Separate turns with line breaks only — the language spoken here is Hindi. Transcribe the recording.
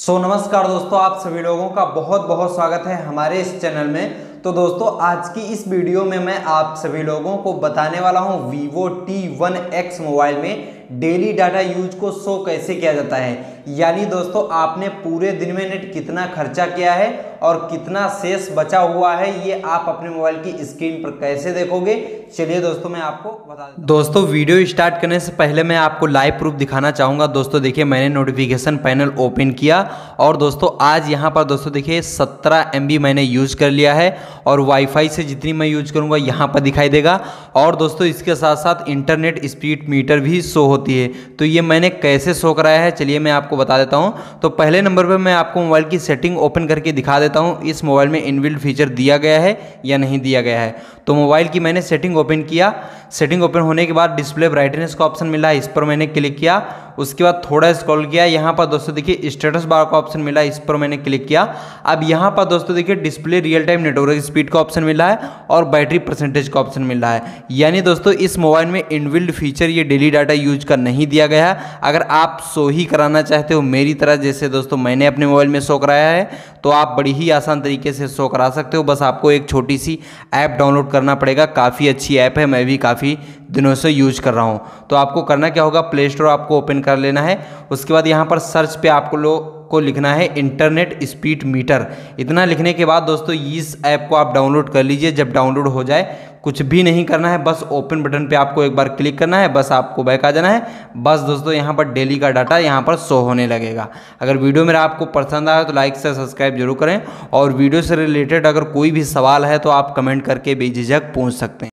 नमस्कार दोस्तों, आप सभी लोगों का बहुत बहुत स्वागत है हमारे इस चैनल में। तो दोस्तों आज की इस वीडियो में मैं आप सभी लोगों को बताने वाला हूं Vivo T1X मोबाइल में डेली डाटा यूज को शो कैसे किया जाता है। यानी दोस्तों आपने पूरे दिन में नेट कितना खर्चा किया है और कितना शेष बचा हुआ है, ये आप अपने मोबाइल की स्क्रीन पर कैसे देखोगे। चलिए दोस्तों मैं आपको बता देता हूं। दोस्तों वीडियो स्टार्ट करने से पहले मैं आपको लाइव प्रूफ दिखाना चाहूँगा। दोस्तों देखिए मैंने नोटिफिकेशन पैनल ओपन किया और दोस्तों आज यहाँ पर दोस्तों देखिए 17 MB मैंने यूज कर लिया है और वाईफाई से जितनी मैं यूज करूँगा यहाँ पर दिखाई देगा। और दोस्तों इसके साथ साथ इंटरनेट स्पीड मीटर भी शो होती है। तो ये मैंने कैसे शो कराया है चलिए मैं आपको बता देता हूँ। तो पहले नंबर पर मैं आपको मोबाइल की सेटिंग ओपन करके दिखा देता हूँ इस मोबाइल में इनबिल्ट फीचर दिया गया है या नहीं दिया गया है। तो मोबाइल की मैंने सेटिंग ओपन किया। सेटिंग ओपन होने के बाद डिस्प्ले ब्राइटनेस का ऑप्शन मिला, इस पर मैंने क्लिक किया। उसके बाद थोड़ा स्क्रॉल किया, यहाँ पर दोस्तों देखिए स्टेटस बार का ऑप्शन मिला, इस पर मैंने क्लिक किया। अब यहाँ पर दोस्तों देखिए display real time network speed का ऑप्शन मिला है और बैटरी परसेंटेज का ऑप्शन मिल रहा है। यानी दोस्तों इस मोबाइल में इनबिल्ट फीचर ये डेली डाटा यूज का नहीं दिया गया है। अगर आप शो ही कराना चाहते हो मेरी तरह, जैसे दोस्तों मैंने अपने मोबाइल में शो कराया है, तो आप बड़ी ही आसान तरीके से शो करा सकते हो। बस आपको एक छोटी सी ऐप डाउनलोड करना पड़ेगा। काफ़ी अच्छी ऐप है, मैं भी काफ़ी दिनों से यूज कर रहा हूँ। तो आपको करना क्या होगा, प्ले स्टोर आपको ओपन कर लेना है। उसके बाद यहाँ पर सर्च पे आपको को लिखना है इंटरनेट स्पीड मीटर। इतना लिखने के बाद दोस्तों इस ऐप को आप डाउनलोड कर लीजिए। जब डाउनलोड हो जाए कुछ भी नहीं करना है, बस ओपन बटन पे आपको एक बार क्लिक करना है, बस आपको बैक आ जाना है। बस दोस्तों यहाँ पर डेली का डाटा यहाँ पर शो होने लगेगा। अगर वीडियो मेरा आपको पसंद आया तो लाइक से सब्सक्राइब जरूर करें और वीडियो से रिलेटेड अगर कोई भी सवाल है तो आप कमेंट करके बेझिझक पूछ सकते हैं।